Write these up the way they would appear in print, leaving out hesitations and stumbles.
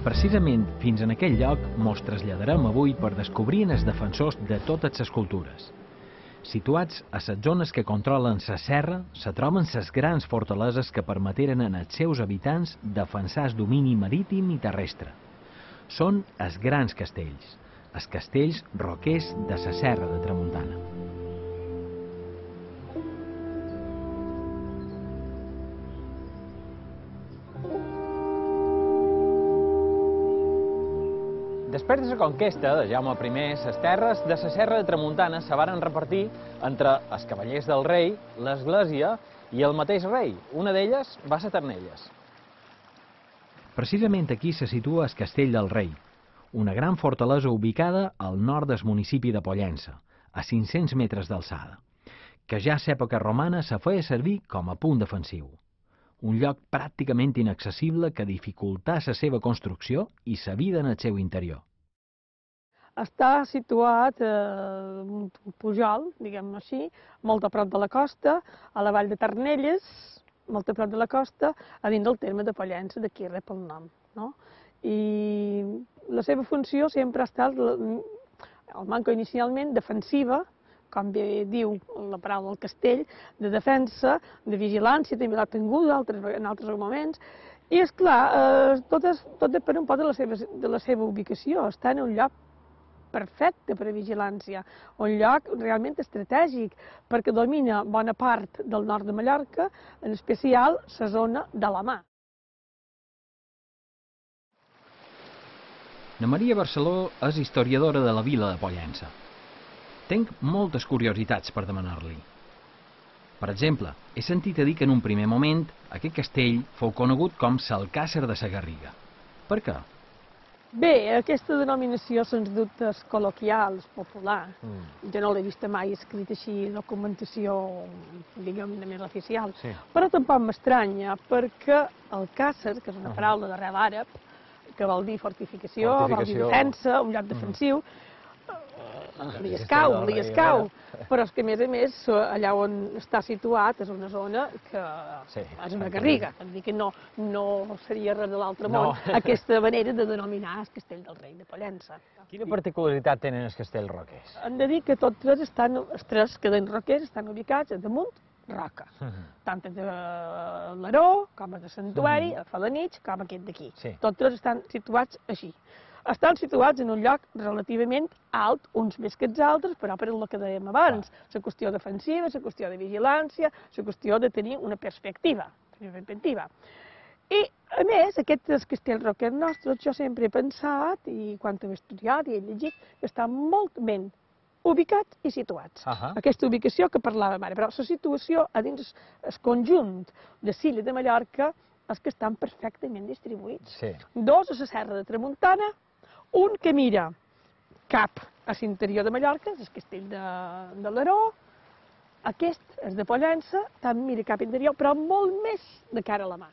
Precisament fins en aquell lloc mos traslladarem avui per descobrir els defensors de totes les cultures. Situats a les zones que controlen la serra, se troben les grans fortaleses que permeteren als seus habitants defensar el domini marítim i terrestre. Són els grans castells, els castells roquers de la serra de Tramuntana. Després de la conquesta de Jaume I, les terres de la serra de Tramuntana se varen repartir entre els cavallers del rei, l'església i el mateix rei. Una d'elles va ser Ternelles. Precisament aquí se situa el Castell del Rei, una gran fortalesa ubicada al nord del municipi de Pollença, a 500 metres d'alçada, que ja a l'època romana se feia servir com a punt defensiu. Un lloc pràcticament inaccessible que dificultà la seva construcció i la vida en el seu interior. Està situat en un pujol, diguem-ho així, molt a prop de la costa, a la vall de Ternelles, molt a prop de la costa, a dins del terme de Pollença, d'aquí rep el nom. I la seva funció sempre ha estat, el manco inicialment, defensiva, com bé diu la paraula del castell, de defensa, de vigilància, també l'ha tingut en altres moments, i, esclar, tot depèn un poc de la seva ubicació. Està en un lloc perfecte per a vigilància, un lloc realment estratègic, perquè domina bona part del nord de Mallorca, en especial la zona de la mar. Na Maria Barceló és historiadora de la vila de Pollença. Tenc moltes curiositats per demanar-li. Per exemple, he sentit a dir que en un primer moment aquest castell fou conegut com l'Alcàsser de la Garriga. Per què? Bé, aquesta denominació, sens dubtes, col·loquial, popular. Jo no l'he vista mai escrit així, documentació, diguem-ne, més oficial. Però tampoc m'estranya, perquè Alcàsser, que és una paraula d'arrel àrab, que vol dir fortificació, vol dir defensa, un lloc defensiu, li escau, però és que a més, allà on està situat és una zona que és una garriga, és a dir que no seria res de l'altre món aquesta manera de denominar el Castell del Rei de Pollença. Quina particularitat tenen els castells roquers? Hem de dir que tots tres cadells roquers estan ubicats damunt roca, tant de l'Aró, com de Santuari, a Falanitx, com aquest d'aquí. Tots tres estan situats així. Estan situats en un lloc relativament alt, uns més que els altres, però per el que dèiem abans, la qüestió defensiva, la qüestió de vigilància, la qüestió de tenir una perspectiva. I, a més, aquests castells roquers nostres, jo sempre he pensat, i quan ho he estudiat i he llegit, que estan molt ben ubicats i situats. Aquesta ubicació que parlàvem ara, però la situació a dins el conjunt de l'illa de Mallorca és que estan perfectament distribuïts. Dos a la serra de Tramuntana, un que mira cap a l'interior de Mallorca, és el castell de l'Aró, aquest és de Pollença, també mira cap a l'interior, però molt més de cara a la mar.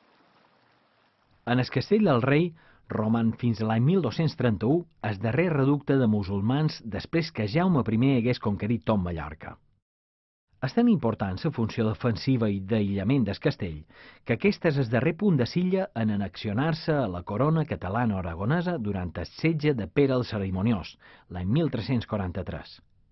En el castell del Rei roman fins a l'any 1231 el darrer reducte de musulmans després que Jaume I hagués conquerit tot Mallorca. És tan important la funció defensiva i d'aïllament del castell que aquest és el darrer punt de l'illa en annexionar-se a la corona catalana-aragonesa durant el setge de Pere el Cerimoniós, l'any 1343.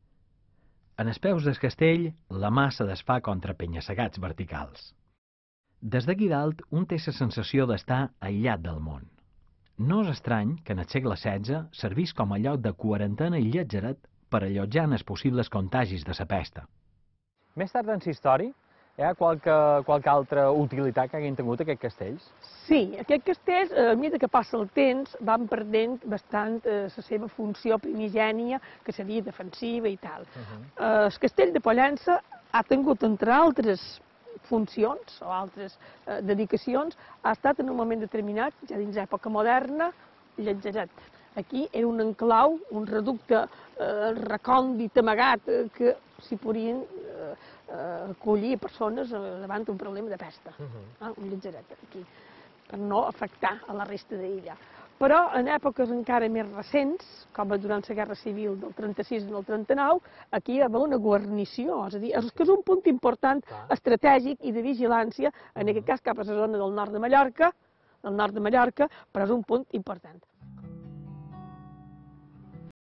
En els peus del castell, la mà se desfà contra penya-segats verticals. Des d'aquí dalt, un té la sensació d'estar aïllat del món. No és estrany que en el segle XVI servís com a lloc de quarantena i lletzeret per allotjar els possibles contagis de la pesta. Més tard en la història, hi ha qualque altra utilitat que hagin tingut aquests castells? Sí, aquests castells, a mesura que passa el temps, van perdent bastant la seva funció primigènia, que seria defensiva i tal. El castell de Pollença ha tingut, entre altres funcions o altres dedicacions, ha estat en un moment determinat, ja dins l'època moderna, lletzeret. Aquí era un enclau, un reducte recòndit, amagat, que s'hi podien acollir persones davant un problema de pesta, un lletzeret aquí, per no afectar a la resta de l'illa. Però en èpoques encara més recents, com durant la Guerra Civil del 36 i del 39, aquí hi va haver una guarnició, és a dir, que és un punt important estratègic i de vigilància, en aquest cas cap a la zona del nord de Mallorca, del nord de Mallorca, però és un punt important.